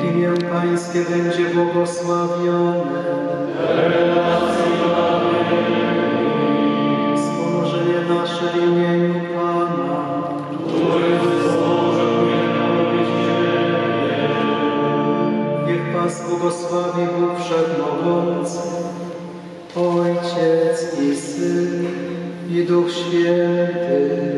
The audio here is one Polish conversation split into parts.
imię Pańskie będzie błogosławione. Wspomożenie nasze w imieniu Pana. Niech Was błogosławi Bóg Wszechmogący, Ojciec i Syn, i Duch Święty.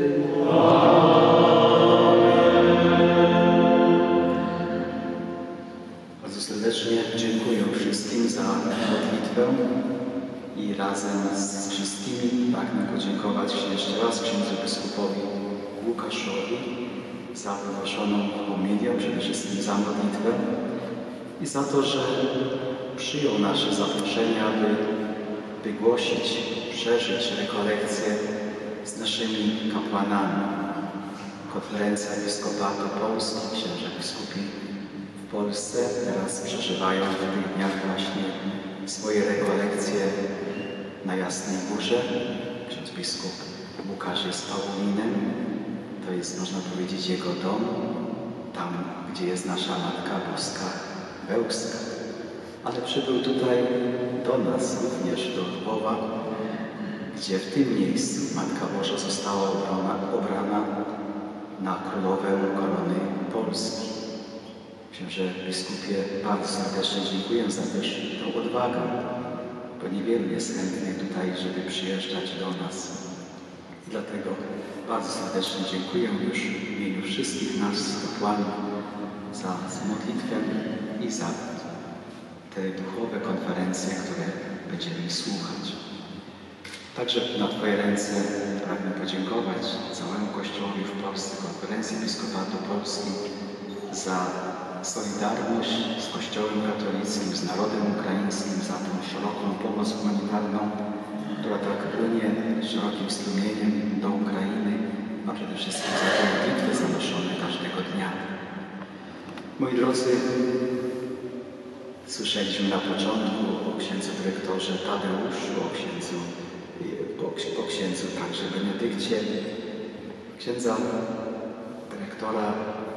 Bardzo serdecznie dziękuję wszystkim za modlitwę i razem z wszystkimi pragnę podziękować jeszcze raz księdzu biskupowi Łukaszowi za wygłoszoną homilię, przede wszystkim za modlitwę i za to, że przyjął nasze zaproszenie, aby wygłosić, przeżyć rekolekcję z naszymi kapłanami. Konferencja Episkopatu Polski, księża biskupi w Polsce teraz przeżywają w tych dniach właśnie swoje rekolekcje na Jasnej Górze. Ksiądz biskup Łukasz jest Paulinem, to jest, można powiedzieć, jego dom, tam, gdzie jest nasza Matka Boska Bełżska. Ale przybył tutaj do nas, również do Lwowa, gdzie w tym miejscu Matka Boża została obrana na królowę korony Polski. Księże biskupie, bardzo serdecznie dziękuję za też tą odwagę, bo niewielu jest chętnych tutaj, żeby przyjeżdżać do nas. Dlatego bardzo serdecznie dziękuję już w imieniu wszystkich nas, kapłanów, za modlitwę i za te duchowe konferencje, które będziemy słuchać. Także na Twoje ręce pragnę podziękować całemu Kościołowi w Polsce, Konferencji Episkopatu Polski za solidarność z Kościołem katolickim, z narodem ukraińskim, za tą szeroką pomoc humanitarną, która tak płynie szerokim strumieniem do Ukrainy, a przede wszystkim za te modlitwy zanoszone każdego dnia. Moi drodzy, słyszeliśmy na początku o księdzu dyrektorze Tadeuszu, o księdzu także Benedykcie, księdza dyrektora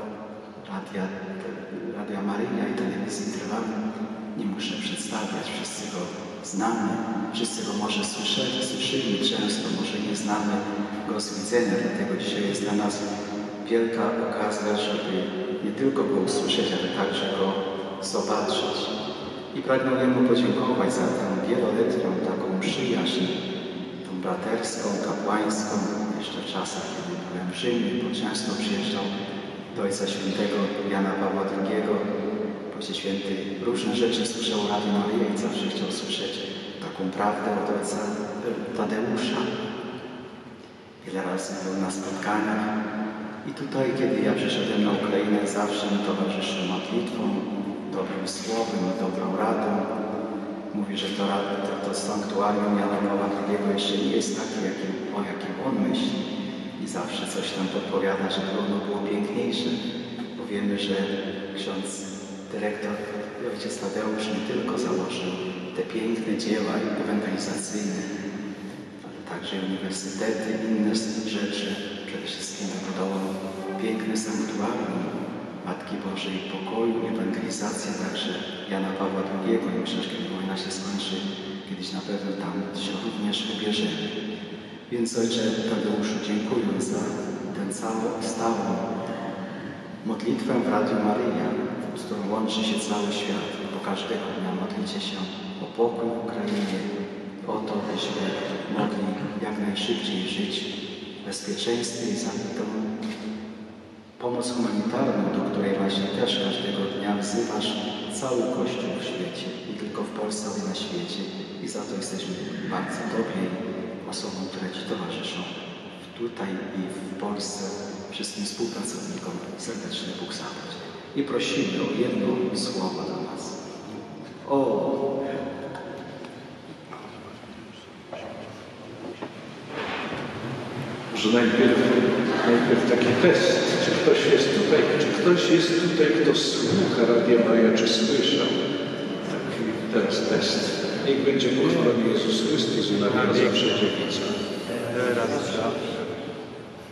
Radia Maryja i Telewizji Trwam. Nie muszę przedstawiać, wszyscy go znamy, wszyscy go może słyszymy często, może nie znamy go z widzenia, dlatego dzisiaj jest dla nas wielka okazja, żeby nie tylko go usłyszeć, ale także go zobaczyć. I pragnę Jemu podziękować za tę wieloletnią taką przyjaźń, tą braterską, kapłańską, jeszcze w czasach, kiedy byłem w Rzymie, bo często przyjeżdżał do Ojca Świętego Jana Pawła II, bo Ojciec Święty różne rzeczy słyszał o Radiu Maryja i zawsze chciał słyszeć taką prawdę od Ojca Tadeusza. Wiele razy był na spotkaniach i tutaj, kiedy ja przyszedłem na Ukrainę, zawsze mi towarzyszy modlitwą, dobrym słowem, dobrą radą. Mówi, że to sanktuarium Jana Pawła II jeszcze nie jest takie, o jakim on myśli. I zawsze coś tam podpowiada, żeby ono było piękniejsze. Bo wiemy, że ksiądz dyrektor ojciec Tadeusz nie tylko założył te piękne dzieła ewangelizacyjne, ale także uniwersytety, inne rzeczy. Przede wszystkim wybudował piękne sanktuarium Matki Bożej Pokoju, ewangelizacja także Jana Pawła II. I myślę, że kiedy wojna się skończy, kiedyś na pewno tam się również wybierzemy. Więc Ojcze Tadeuszu, dziękuję za tę stałą modlitwę w Radiu Maryja, z którą łączy się cały świat. Bo każdego dnia modlicie się o pokój w Ukrainie, o to, byśmy mogli jak najszybciej żyć w bezpieczeństwie i za tą pomoc humanitarną, do której właśnie też każdego dnia wzywasz cały Kościół w świecie, nie tylko w Polsce, ale na świecie. I za to jesteśmy bardzo Tobie, osobom, które Ci towarzyszą tutaj i w Polsce, wszystkim współpracownikom serdecznie Bóg zapłać. I prosimy o jedno słowo do nas. Może najpierw taki test, czy ktoś jest tutaj, kto słucha Radia Maryja, czy słyszał. Taki teraz test. Niech będzie pochwalony Jezus Chrystus, Maryja zawsze dziewica.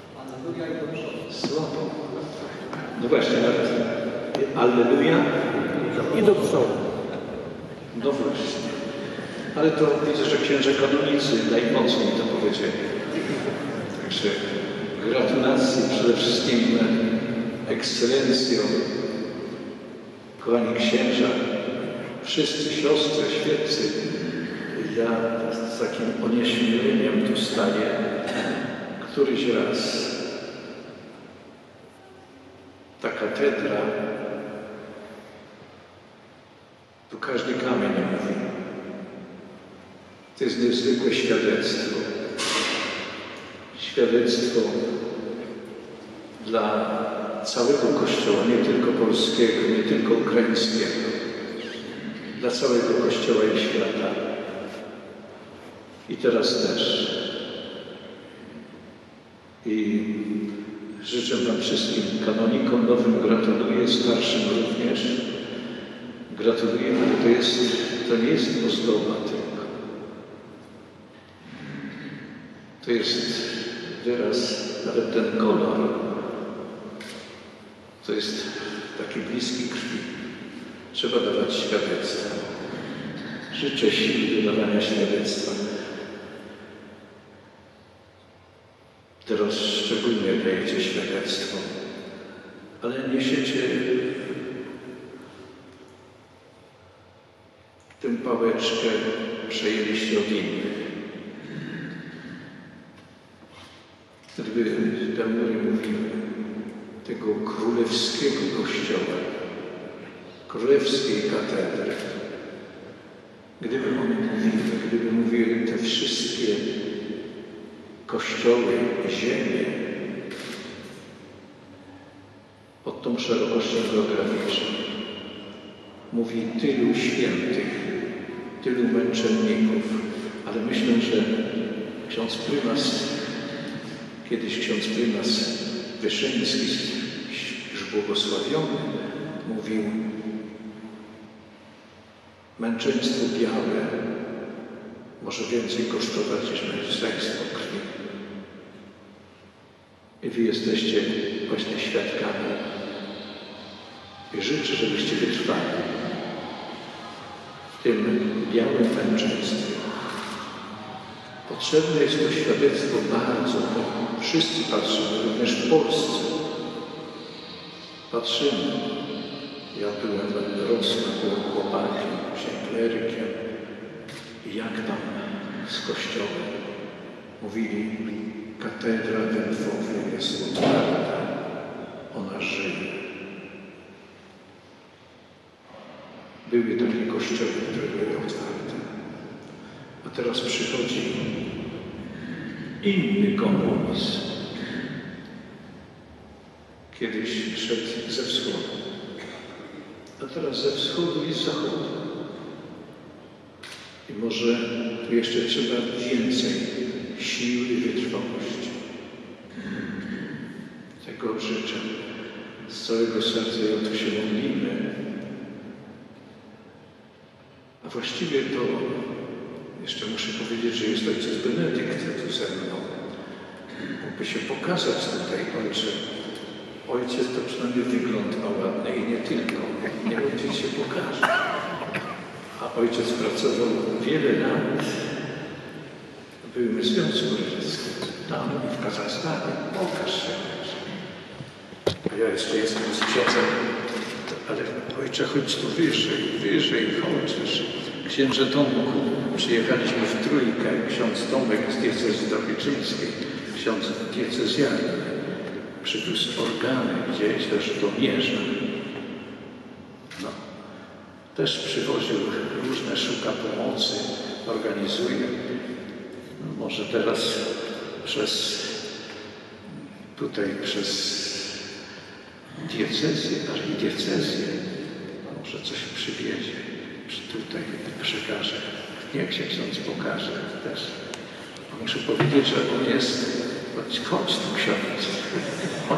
Słabo. No właśnie, Alleluja. i do przodu. No właśnie. Ale to widzę, że księże kanonicy najmocniej to powiedzieli. Także gratulacje przede wszystkim ekscelencją, kochani księża, wszyscy siostry, świeccy. Ja z takim onieśmieleniem tu staję któryś raz. Ta katedra, tu każdy kamień mówi. To jest niezwykłe świadectwo. Świadectwo dla całego Kościoła, nie tylko polskiego, nie tylko ukraińskiego, dla całego Kościoła i świata. I teraz też. I życzę Wam wszystkim kanonikom nowym, gratuluję, starszym również. Gratuluję, ale to nie jest ozdoba tylko. To jest wyraz, nawet ten kolor, to jest taki bliski krwi. Trzeba dawać świadectwo. Życzę siły do dawania świadectwa. Teraz szczególnie dajecie świadectwo, ale niesiecie tę pałeczkę, przejęliście od innych. Gdyby Damury mówiły tego królewskiego kościoła, królewskiej katedry, gdyby mówiły te wszystkie kościoły, ziemię pod tą szerokością geograficzną, mówi tylu świętych, tylu męczenników, ale myślę, że ksiądz prymas, kiedyś ksiądz prymas Wyszyński, już błogosławiony, mówił: męczeństwo białe może więcej kosztować niż męczeństwo krwi. I wy jesteście właśnie świadkami. I życzę, żebyście wytrwali w tym białym męczeństwie. Potrzebne jest to świadectwo bardzo. Wszyscy patrzymy, również w Polsce. Patrzymy. Ja byłem dorosłym, byłem chłopakiem, klerykiem. I jak tam z kościołem mówili, katedra Delfowy jest otwarta, ona żyje. Były takie kościoły, które były otwarte. A teraz przychodzi inny komunizm. Kiedyś szedł ze wschodu, a teraz ze wschodu i z zachodu. I może tu jeszcze trzeba więcej siły i wytrwałości. Tego życzę z całego serca i o to się modlimy. A właściwie to jeszcze muszę powiedzieć, że jest ojciec Benedykt tu ze mną. Mógłby się pokazać tutaj, ojcze. Ojciec to przynajmniej wygląd ma ładny i nie tylko. Nie ojciec się pokaże. A ojciec pracował wiele lat. Byłem w Związku Radzieckim, tam i w Kazachstanie. Pokaż się. A ja jeszcze jestem z księdzem. Ale ojcze, chodź tu wyżej, chodź. Księże Tomku, przyjechaliśmy w trójkę. Ksiądz Tomek z diecezji drohiczyńskiej, ksiądz diecezjalny. Przywiózł organy gdzieś też do Mierza. No. Też przywoził różne, szuka pomocy, organizuje. No, może teraz przez diecezję, archidiecezję, może coś przywiezie, czy tutaj przekaże. Niech się ksiądz pokaże też. Muszę powiedzieć, że on jest... Chodź tu, ksiądz. Chodź.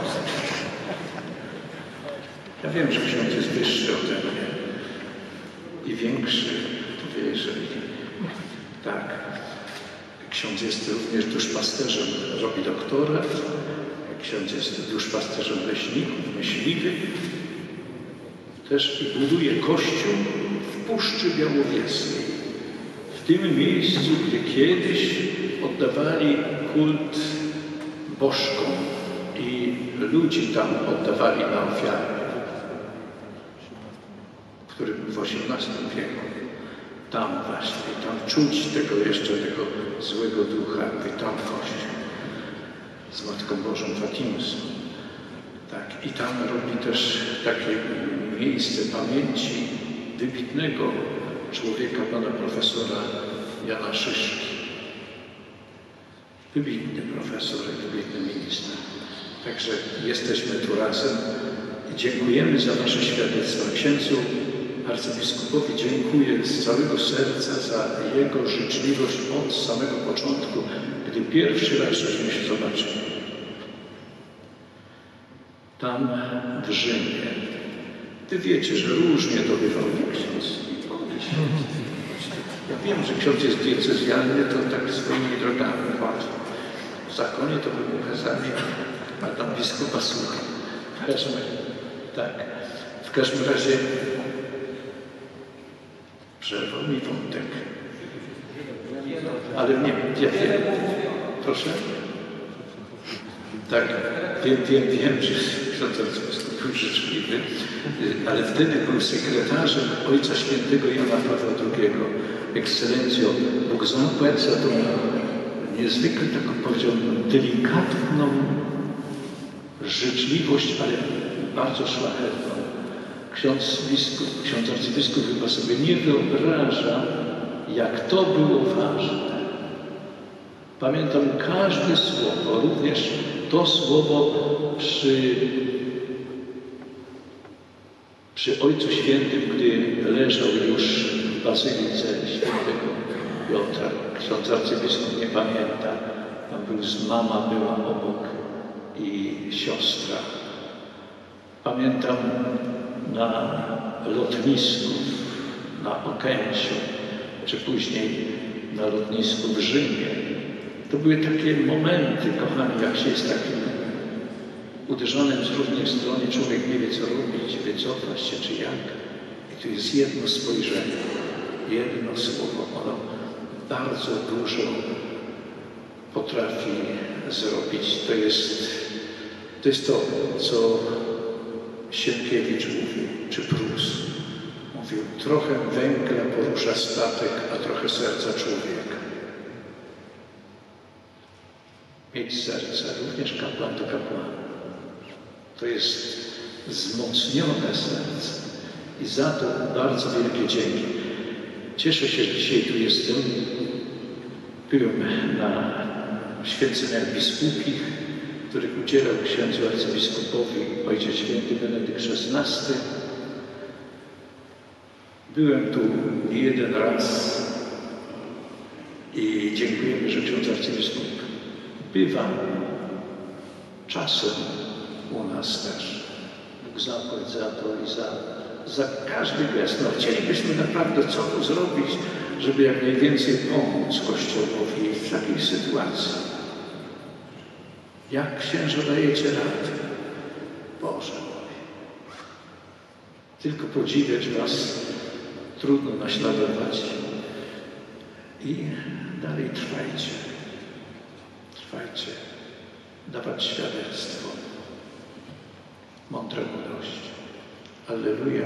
Ja wiem, że ksiądz jest wyższy ode mnie i większy, to wiesz, tak. Ksiądz jest również duszpasterzem, robi doktorat. Ksiądz jest duszpasterzem leśników, myśliwych. też i buduje kościół w Puszczy Białowieskiej. W tym miejscu, gdzie kiedyś oddawali kult bożkom i ludzi tam oddawali na ofiary, który był w XVIII wieku. Tam właśnie, tam czuć tego złego ducha, tam kościół z Matką Bożą Fatimską. Tak, i tam robi też takie miejsce pamięci wybitnego człowieka, pana profesora Jana Szyszki. Wybitny profesor i wybitny minister. Także jesteśmy tu razem i dziękujemy za wasze świadectwa. Księdzu arcybiskupowi dziękuję z całego serca za jego życzliwość od samego początku, gdy pierwszy raz żeśmy się zobaczyli. Tam w Rzymie. Wy wiecie, że różnie to bywał ksiądz. Ja wiem, że ksiądz jest diecezjalny, to tak swoimi drogami chodzi. W zakonie to by mu kazali, a tam biskupa słucha. W każdym razie przerwał mi wątek. Ale nie, ja wiem. Proszę? Tak, wiem, że ksiądz arcybiskup był życzliwy, ale wtedy był sekretarzem Ojca Świętego Jana Pawła II. Ekscelencjo, Bóg zapłać za tą niezwykle, taką powiedziałbym, delikatną życzliwość, ale bardzo szlachetną. Ksiądz arcybiskup chyba sobie nie wyobraża, jak to było ważne. Pamiętam każde słowo, również to słowo przy Ojcu Świętym, gdy leżał już w bazylice Świętego Piotra. Ksiądz arcybiskup nie pamięta, tam mama była obok i siostra. Pamiętam na lotnisku, na Okęciu, czy później na lotnisku w Rzymie. To były takie momenty, kochani, jak się jest takim uderzonym z różnych stron i człowiek nie wie, co robić, wycofać się, czy jak. I tu jest jedno spojrzenie, jedno słowo. Ono bardzo dużo potrafi zrobić. To jest to, co Sienkiewicz mówił, czy Prus. Mówił, trochę węgla porusza statek, a trochę serca człowieka. Mieć serce, również kapłan to kapłan. To jest wzmocnione serce. I za to bardzo wielkie dzięki. Cieszę się, że dzisiaj tu jestem. Byłem na święceniach biskupich, których udzielał księdzu arcybiskupowi Ojciec Święty Benedykt XVI. Byłem tu nie jeden raz i dziękujemy, że ksiądz arcybiskup bywa czasem u nas też. Bóg zapłać za to i za każdy gest. No, chcielibyśmy naprawdę co tu zrobić, żeby jak najwięcej pomóc Kościołowi w takiej sytuacji. Jak księża dajecie radę? Boże mój. Tylko podziwiać was trudno naśladować. I dalej trwajcie. Trwajcie. Dawać świadectwo. Mądra mądrość. Alleluja.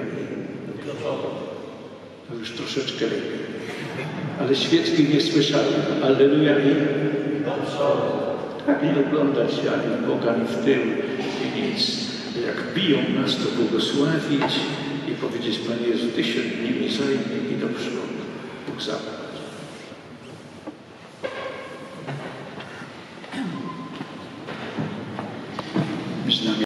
To już troszeczkę lepiej. Ale świeckich nie słyszałem. Alleluja i tak nie oglądać się ani w bok, ani w tył i nic. Jak biją nas, to błogosławić i powiedzieć, Panie Jezu, Ty się nimi zajmij i do przodu. Bóg zapłać.